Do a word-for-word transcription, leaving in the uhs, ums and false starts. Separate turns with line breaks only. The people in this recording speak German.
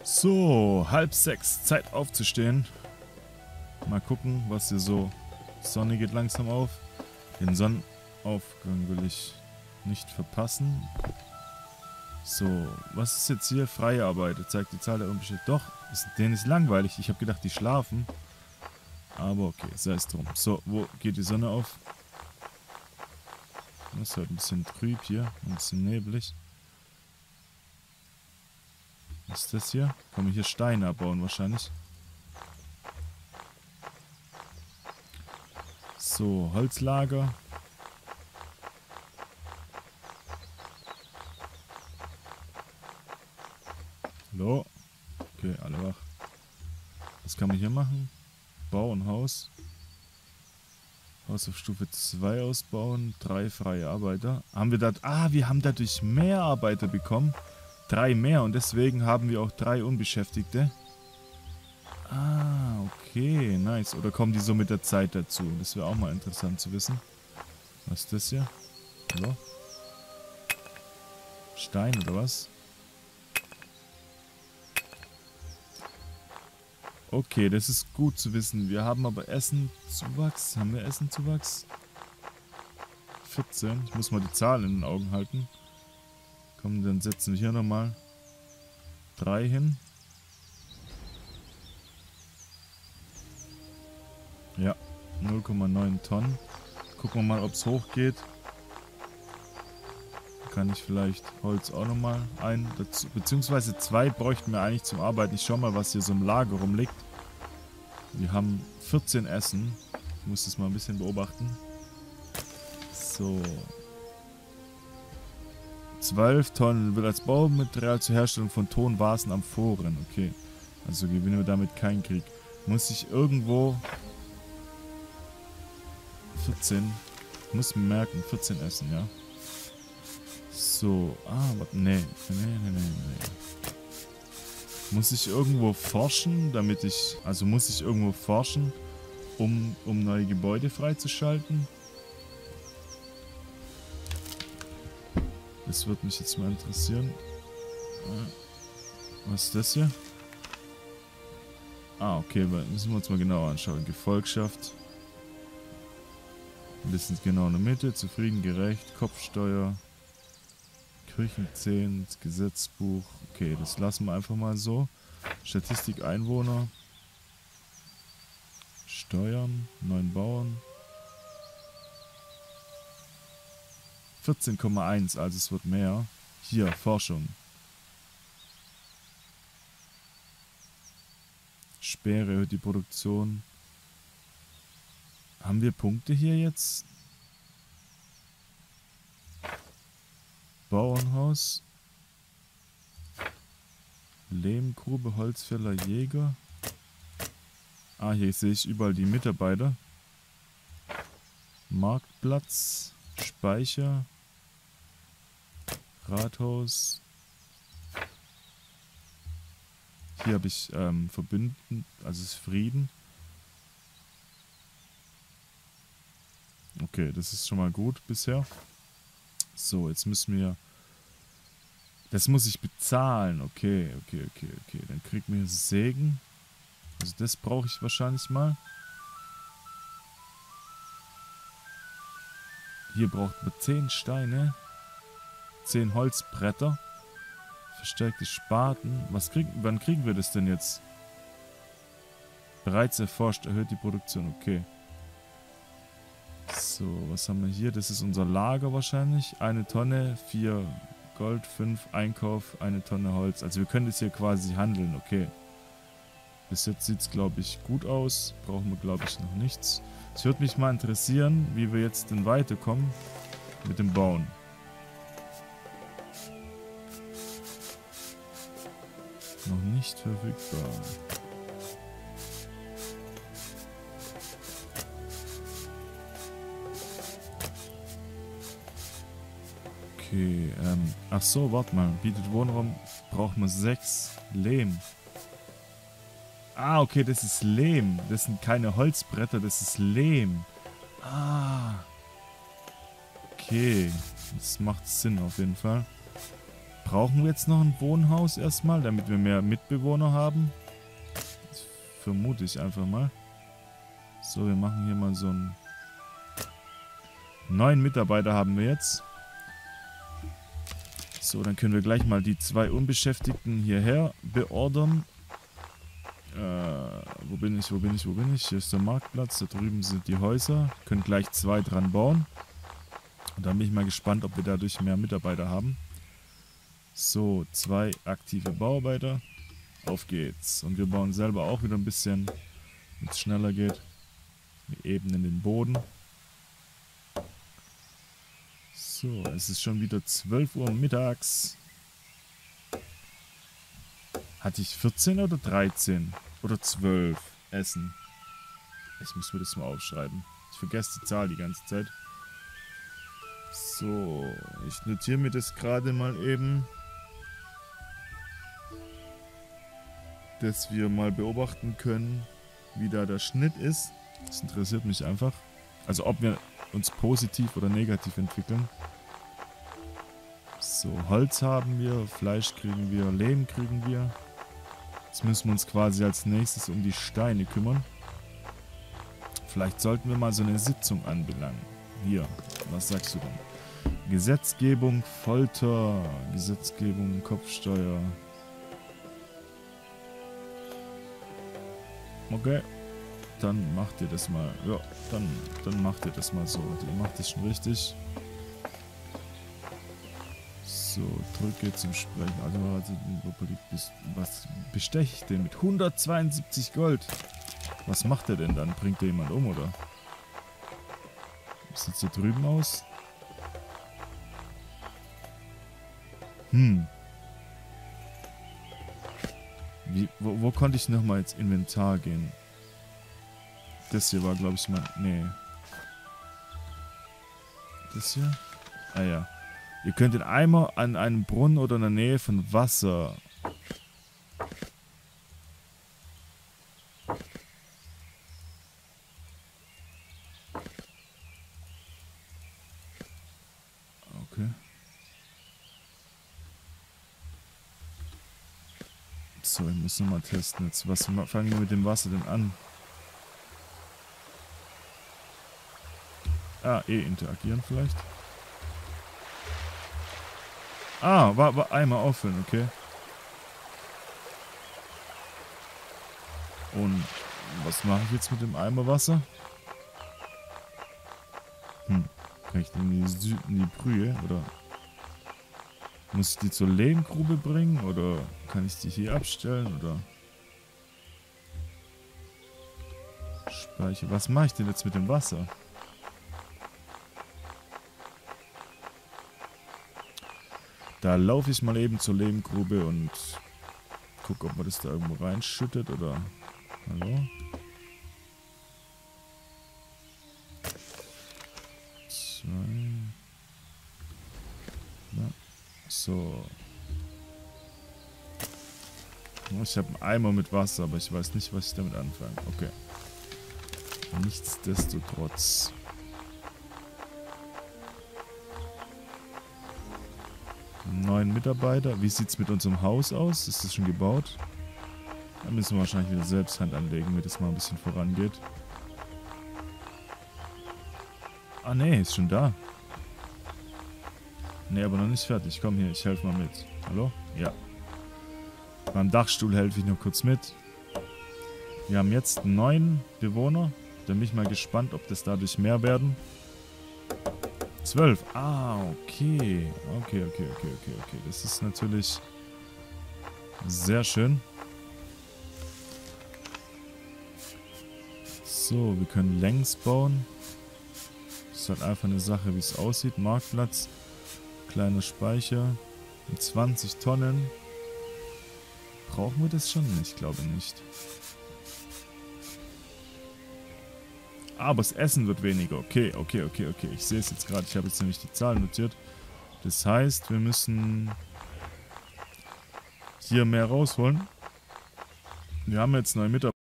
So, halb sechs, Zeit aufzustehen. Mal gucken, was hier so... Die Sonne geht langsam auf. Den Sonnenaufgang will ich nicht verpassen. So, was ist jetzt hier? Freie Arbeit. Zeigt die Zahl der Unbeschäftigten. Doch, ist, denen ist langweilig. Ich habe gedacht, die schlafen. Aber okay, sei es drum. So, wo geht die Sonne auf? Das ist halt ein bisschen trüb hier. Ein bisschen neblig. Was ist das hier? Kann man hier Steine abbauen wahrscheinlich. So, Holzlager. Hallo? Okay, alle wach. Was kann man hier machen? Bauen, Haus. Haus auf Stufe zwei ausbauen. Drei freie Arbeiter. Haben wir da... Ah, wir haben dadurch mehr Arbeiter bekommen. Drei mehr und deswegen haben wir auch drei Unbeschäftigte. Ah, okay, nice. Oder kommen die so mit der Zeit dazu? Das wäre auch mal interessant zu wissen. Was ist das hier? Hallo? Stein oder was? Okay, das ist gut zu wissen. Wir haben aber Essenzuwachs. Haben wir Essenzuwachs? vierzehn. Ich muss mal die Zahlen in den Augen halten. Komm, dann setzen wir hier nochmal drei hin. Ja, null Komma neun Tonnen. Gucken wir mal, ob es hochgeht. Kann ich vielleicht Holz auch nochmal ein, dazu, beziehungsweise zwei bräuchten wir eigentlich zum Arbeiten. Ich schau mal, was hier so im Lager rumliegt. Wir haben vierzehn Essen. Ich muss das mal ein bisschen beobachten. So. zwölf Tonnen wird als Baumaterial zur Herstellung von Tonvasen, Amphoren. Okay. Also gewinnen wir damit keinen Krieg. Muss ich irgendwo... vierzehn. Ich muss mir merken, vierzehn Essen, ja. So, ah, warte, nee, nee, nee, nee, nee. Muss ich irgendwo forschen, damit ich, also muss ich irgendwo forschen, um, um neue Gebäude freizuschalten? Das würde mich jetzt mal interessieren. Was ist das hier? Ah, okay, müssen wir uns mal genauer anschauen. Gefolgschaft. Ein bisschen genau in der Mitte, zufrieden, gerecht, Kopfsteuer. Kirchenzehn, Gesetzbuch. Okay, das lassen wir einfach mal so. Statistik Einwohner. Steuern, neun Bauern. vierzehn Komma eins, also es wird mehr. Hier, Forschung. Sperre erhöht die Produktion. Haben wir Punkte hier jetzt? Bauernhaus. Lehmgrube, Holzfäller, Jäger. Ah, hier sehe ich überall die Mitarbeiter. Marktplatz, Speicher, Rathaus. Hier habe ich ähm, Verbünden, also es ist Frieden. Okay, das ist schon mal gut bisher. So, jetzt müssen wir... Das muss ich bezahlen. Okay, okay, okay, okay. Dann kriegt man hier Sägen. Also das brauche ich wahrscheinlich mal. Hier braucht man zehn Steine. zehn Holzbretter. Verstärkte Spaten. Was kriegen, wann kriegen wir das denn jetzt? Bereits erforscht, erhöht die Produktion. Okay. So, was haben wir hier? Das ist unser Lager wahrscheinlich. Eine Tonne, vier Gold, fünf Einkauf, eine Tonne Holz. Also wir können das hier quasi handeln, okay. Bis jetzt sieht es, glaube ich, gut aus. Brauchen wir, glaube ich, noch nichts. Es würde mich mal interessieren, wie wir jetzt denn weiterkommen mit dem Bauen. Noch nicht verfügbar. Okay, ähm, ach so, warte mal. Bietet Wohnraum, braucht man sechs Lehm. Ah, okay, das ist Lehm. Das sind keine Holzbretter, das ist Lehm. Ah. Okay, das macht Sinn auf jeden Fall. Brauchen wir jetzt noch ein Wohnhaus erstmal, damit wir mehr Mitbewohner haben? Das vermute ich einfach mal. So, wir machen hier mal so einen... Neun Mitarbeiter haben wir jetzt. So, dann können wir gleich mal die zwei Unbeschäftigten hierher beordern. Äh, wo bin ich, wo bin ich, wo bin ich? Hier ist der Marktplatz, da drüben sind die Häuser. Können gleich zwei dran bauen. Und dann bin ich mal gespannt, ob wir dadurch mehr Mitarbeiter haben. So, zwei aktive Bauarbeiter. Auf geht's. Und wir bauen selber auch wieder ein bisschen, damit es schneller geht. Wir ebnen den Boden. So, es ist schon wieder zwölf Uhr mittags. Hatte ich vierzehn oder dreizehn? Oder zwölf Essen? Ich muss mir das mal aufschreiben. Ich vergesse die Zahl die ganze Zeit. So, ich notiere mir das gerade mal eben. Dass wir mal beobachten können, wie da der Schnitt ist. Das interessiert mich einfach. Also ob wir uns positiv oder negativ entwickeln. So, Holz haben wir, Fleisch kriegen wir, Lehm kriegen wir. Jetzt müssen wir uns quasi als nächstes um die Steine kümmern. Vielleicht sollten wir mal so eine Sitzung anbelangen. Hier, was sagst du denn? Gesetzgebung, Folter, Gesetzgebung, Kopfsteuer. Okay, dann macht ihr das mal. Ja, dann, dann macht ihr das mal so. Ihr macht das schon richtig. So, drücke zum Sprechen. Also, was besteche ich denn mit hundertzweiundsiebzig Gold? Was macht er denn dann? Bringt er jemand um, oder? Wie sieht es hier drüben aus? Hm. Wie, wo, wo konnte ich nochmal ins Inventar gehen? Das hier war, glaube ich, mal... Nee. Das hier? Ah ja. Ihr könnt den Eimer an einem Brunnen oder in der Nähe von Wasser... Okay. So, ich muss nochmal testen jetzt. Was fangen wir mit dem Wasser denn an? Ah, eh interagieren vielleicht. Ah, war, war einmal auffüllen, okay. Und was mache ich jetzt mit dem Eimer Wasser? Hm, kann ich den in die, Sü in die Brühe, oder? Muss ich die zur Lehmgrube bringen, oder kann ich die hier abstellen, oder? Speicher. Was mache ich denn jetzt mit dem Wasser? Da laufe ich mal eben zur Lehmgrube und gucke, ob man das da irgendwo reinschüttet, oder... Hallo? Zwei... Ja. So. Ich habe einen Eimer mit Wasser, aber ich weiß nicht, was ich damit anfange. Okay. Nichtsdestotrotz. Neun Mitarbeiter. Wie sieht es mit unserem Haus aus? Ist das schon gebaut? Da müssen wir wahrscheinlich wieder selbst Hand anlegen, damit es mal ein bisschen vorangeht. Ah ne, ist schon da. Ne, aber noch nicht fertig. Komm hier, ich helfe mal mit. Hallo? Ja. Beim Dachstuhl helfe ich noch kurz mit. Wir haben jetzt neun Bewohner. Da bin ich mal gespannt, ob das dadurch mehr werden. Zwölf. Ah, okay. Okay, okay, okay, okay, okay. Das ist natürlich sehr schön. So, wir können längs bauen. Das ist halt einfach eine Sache, wie es aussieht. Marktplatz. Kleiner Speicher. Mit zwanzig Tonnen. Brauchen wir das schon? Ich glaube nicht. Aber das Essen wird weniger. Okay, okay, okay, okay. Ich sehe es jetzt gerade. Ich habe jetzt nämlich die Zahlen notiert. Das heißt, wir müssen hier mehr rausholen. Wir haben jetzt neue Mitarbeiter.